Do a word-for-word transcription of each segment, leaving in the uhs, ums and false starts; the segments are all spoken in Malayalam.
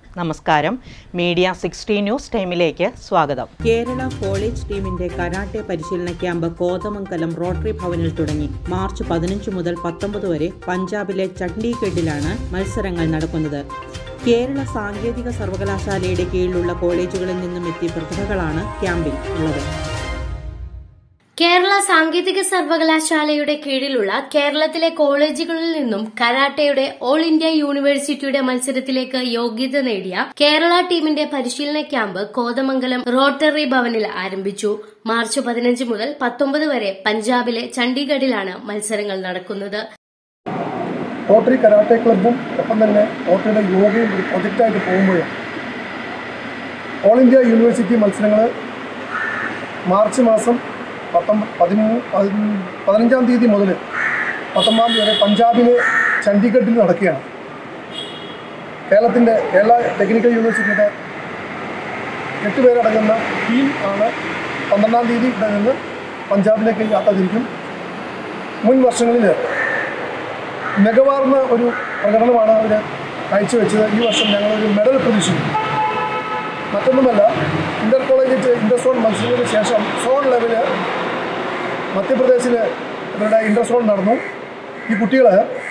നമസ്കാരം. മീഡിയ സിക്സ്റ്റി ന്യൂസ് ടൈമിലേക്ക് സ്വാഗതം. കേരള കോളേജ് ടീമിന്റെ കരാട്ടെ പരിശീലന ക്യാമ്പ് കോതമംഗലം റോട്ടറി ഭവനിൽ തുടങ്ങി. മാർച്ച് പതിനഞ്ച് മുതൽ പത്തൊമ്പത് വരെ പഞ്ചാബിലെ ചണ്ഡീഗഡിലാണ് മത്സരങ്ങൾ നടക്കുന്നത്. കേരള സാങ്കേതിക സർവകലാശാലയുടെ കീഴിലുള്ള കോളേജുകളിൽ നിന്നും എത്തിയ പ്രതിഭകളാണ് ക്യാമ്പിൽ ഉള്ളത്. കേരള സാങ്കേതിക സർവകലാശാലയുടെ കീഴിലുള്ള കേരളത്തിലെ കോളേജുകളിൽ നിന്നും കരാട്ടയുടെ ഓൾ ഇന്ത്യ യൂണിവേഴ്സിറ്റിയുടെ മത്സരത്തിലേക്ക് യോഗ്യത നേടിയ കേരള ടീമിന്റെ പരിശീലന ക്യാമ്പ് കോതമംഗലം റോട്ടറി ഭവനിൽ ആരംഭിച്ചു. മാർച്ച് പതിനഞ്ച് മുതൽ പത്തൊമ്പത് വരെ പഞ്ചാബിലെ ചണ്ഡീഗഡിലാണ് മത്സരങ്ങൾ നടക്കുന്നത്. റോട്ടറി കരാട്ടെ ക്ലബും ഒപ്പം തന്നെ റോട്ടറിയുടെ യോഗയും ഒരു പ്രൊജക്റ്റായിട്ട് പോകുമ്പോഴാണ് ഓൾ ഇന്ത്യ യൂണിവേഴ്സിറ്റി മത്സരങ്ങൾ മാർച്ച് മാസം പത്തൊമ്പത് പതിമൂന്ന് പതിനഞ്ചാം തീയതി മുതൽ പത്തൊമ്പതാം തീയതി വരെ പഞ്ചാബിലെ ചണ്ഡീഗഡിൽ നടക്കുകയാണ്. കേരളത്തിൻ്റെ കേരള ടെക്നിക്കൽ യൂണിവേഴ്സിറ്റിയുടെ എട്ട് പേരടങ്ങുന്ന ടീം ആണ് പന്ത്രണ്ടാം തീയതി ഇവിടെ നിന്ന് പഞ്ചാബിലേക്ക് യാത്ര തിരിക്കും. മുൻ വർഷങ്ങളിൽ മികവാർന്ന ഒരു പ്രകടനമാണ് അവർ കാഴ്ചവെച്ചത്. ഈ വർഷം ഞങ്ങളൊരു മെഡൽ പ്രതീക്ഷിക്കുന്നു. മറ്റൊന്നുമല്ല, ഇന്റർ കോളേജ് ഇന്റർ സോൺ മത്സരത്തിന് ശേഷം സോൺ ലെവല് മധ്യപ്രദേശിൽ ഇവരുടെ ഇന്റർ സോൺ നടന്നു. ഈ കുട്ടികൾ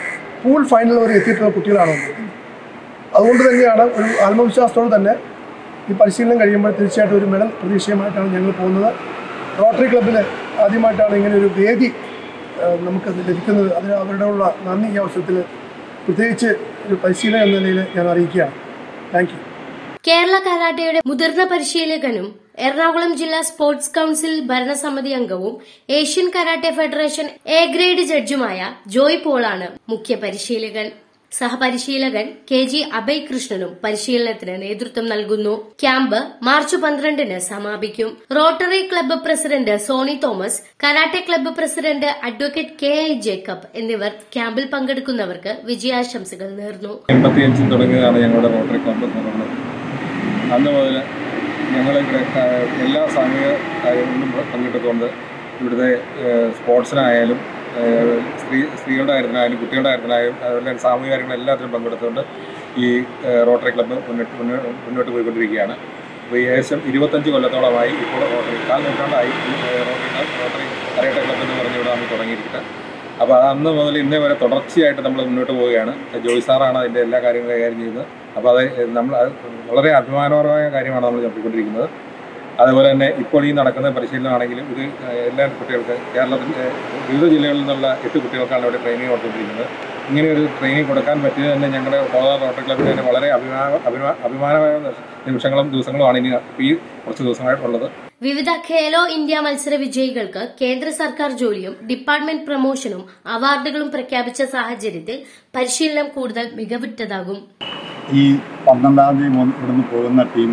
പൂൾ ഫൈനൽ വരെ എത്തിയിട്ടുള്ള കുട്ടികളാണ്. അതുകൊണ്ട് തന്നെയാണ് ഒരു ആത്മവിശ്വാസത്തോടെ തന്നെ ഈ പരിശീലനം കഴിയുമ്പോൾ തീർച്ചയായിട്ടും ഒരു മെഡൽ പ്രതീക്ഷയുമായിട്ടാണ് ഞങ്ങൾ പോകുന്നത്. റോട്ടറി ക്ലബ്ബിൽ ആദ്യമായിട്ടാണ് ഇങ്ങനെ ഒരു വേദി നമുക്ക് ലഭിക്കുന്നത്. അതിന് അവരുടെ ഉള്ള നന്ദി ഈ അവസരത്തിൽ പ്രത്യേകിച്ച് ഒരു പരിശീലനം എന്ന നിലയിൽ ഞാൻ അറിയിക്കുകയാണ്. Thank you. കേരള കരാട്ടയുടെ മുതിർന്ന പരിശീലകനും എറണാകുളം ജില്ലാ സ്പോർട്സ് കൌൺസിൽ ഭരണസമിതി അംഗവും Asian karate federation A grade ജഡ്ജുമായ ജോയ് പോളാണ് മുഖ്യ പരിശീലകൻ. സഹപരിശീലകൻ കെ ജി അഭയ് കൃഷ്ണനും പരിശീലനത്തിന് നേതൃത്വം നൽകുന്നു. ക്യാമ്പ് മാർച്ച് പന്ത്രണ്ടിന് സമാപിക്കും. Rotary club president Sony Thomas, karate club president advocate K I Jacob എന്നിവർ ക്യാമ്പിൽ പങ്കെടുക്കുന്നവർക്ക് വിജയാശംസകൾ നേർന്നു. എൺപത്തിയഞ്ചിൽ തുടങ്ങിയതാണ് ഞങ്ങളുടെ റോട്ടറി ക്ലബ്ബ് തുടങ്ങുന്നത്. അന്ന് മുതൽ ഞങ്ങൾ എല്ലാ സാമൂഹിക കാര്യങ്ങളിലും പങ്കെടുത്തുകൊണ്ട് ഇവിടുത്തെ സ്പോർട്സിനായാലും സ്ത്രീ സ്ത്രീകളുടെ കാര്യത്തിനായാലും കുട്ടികളുടെ കാര്യത്തിനായാലും അതുപോലെ സാമൂഹിക കാര്യങ്ങൾ എല്ലാത്തിനും പങ്കെടുത്തുകൊണ്ട് ഈ റോട്ടറി ക്ലബ്ബ് മുന്നോട്ട് മുന്നോട്ട് പോയിക്കൊണ്ടിരിക്കുകയാണ്. അപ്പോൾ ഏകദേശം ഇരുപത്തഞ്ച് കൊല്ലത്തോളമായി ഇപ്പോൾ റോട്ടറി കാൽ നൂറ്റാണ്ടായി റോട്ടറി റോട്ടറി കരാട്ടെ ക്ലബ്ബ് എന്ന് പറഞ്ഞിവിടെ നമ്മൾ തുടങ്ങിയിരിക്കുന്നത്. അപ്പോൾ അത് അന്ന് മുതൽ ഇന്നേ വരെ തുടർച്ചയായിട്ട് നമ്മൾ മുന്നോട്ട് പോവുകയാണ്. ജോയ് സാറാണ് അതിൻ്റെ എല്ലാ കാര്യങ്ങളും കൈകാര്യം ചെയ്യുന്നത്. അപ്പോൾ അത് നമ്മൾ വളരെ അഭിമാനകരമായ കാര്യമാണ് നമ്മൾ നടത്തിക്കൊണ്ടിരിക്കുന്നത്. അതുപോലെ തന്നെ ഇപ്പോൾ ഈ നടക്കുന്ന പരിശീലനമാണെങ്കിലും ഇത് എല്ലാ കുട്ടികൾക്ക് കേരളത്തിൻ്റെ വിവിധ ജില്ലകളിൽ നിന്നുള്ള എട്ട് കുട്ടികൾക്കാണ് ഇവിടെ ട്രെയിനിങ് കൊടുത്തുകൊണ്ടിരിക്കുന്നത്. ഇങ്ങനെ ഒരു ട്രെയിനിങ് കൊടുക്കാൻ പറ്റിയത് തന്നെ ഞങ്ങളുടെ കോതമംഗലം റോട്ടറി ക്ലബ്ബിന് തന്നെ വളരെ അഭിമാന അഭിമാ അഭിമാനമായ നിമിഷങ്ങളും ദിവസങ്ങളുമാണ് ഇനി ഈ കുറച്ച് ദിവസമായിട്ടുള്ളത്. വിവിധ ഖേലോ ഇന്ത്യ മത്സര വിജയികൾക്ക് കേന്ദ്ര സർക്കാർ ജോലിയും ഡിപ്പാർട്ട്മെന്റ് പ്രമോഷനും അവാർഡുകളും പ്രഖ്യാപിച്ച സാഹചര്യത്തിൽ പരിശീലനം കൂടുതൽ മികവുറ്റതാകും. ഈ പന്ത്രണ്ടാം തീയതി ഇവിടുന്ന് പോകുന്ന ടീം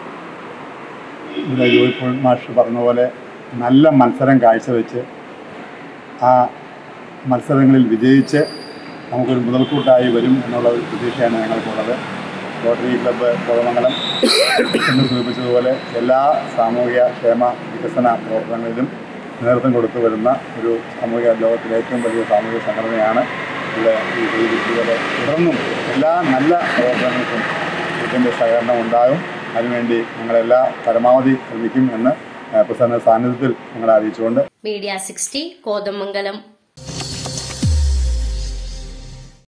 ഇവിടെ ജോയ് മാഷ് പറഞ്ഞ പോലെ നല്ല മത്സരം കാഴ്ചവെച്ച് ആ മത്സരങ്ങളിൽ വിജയിച്ച് നമുക്കൊരു മുതൽക്കൂട്ടായി വരും എന്നുള്ള ഒരു പ്രതീക്ഷയാണ് ഞങ്ങൾക്കുള്ളത്. റോട്ടറി ക്ലബ്ബ് കോതമംഗലം എന്ന് സൂചിപ്പിച്ചതുപോലെ എല്ലാ സാമൂഹിക ക്ഷേമ വികസന പ്രവർത്തനങ്ങളിലും നേതൃത്വം കൊടുത്തു വരുന്ന ഒരു സാമൂഹിക ലോകത്തിലെ ഏറ്റവും വലിയ സാമൂഹിക സംഘടനയാണ്. ഇവിടെ ഈ കുട്ടികളെ തുടർന്നും എല്ലാ നല്ല പ്രവർത്തനങ്ങൾക്കും ഇതിൻ്റെ സഹകരണം ഉണ്ടാകും. അതിനുവേണ്ടി ഞങ്ങളെല്ലാ പരമാവധി ശ്രമിക്കും എന്ന് പ്രസിഡന്റ് സാന്നിധ്യത്തിൽ ഞങ്ങളെ അറിയിച്ചുകൊണ്ട് മീഡിയ സിക്സ്റ്റി കോതമംഗലം.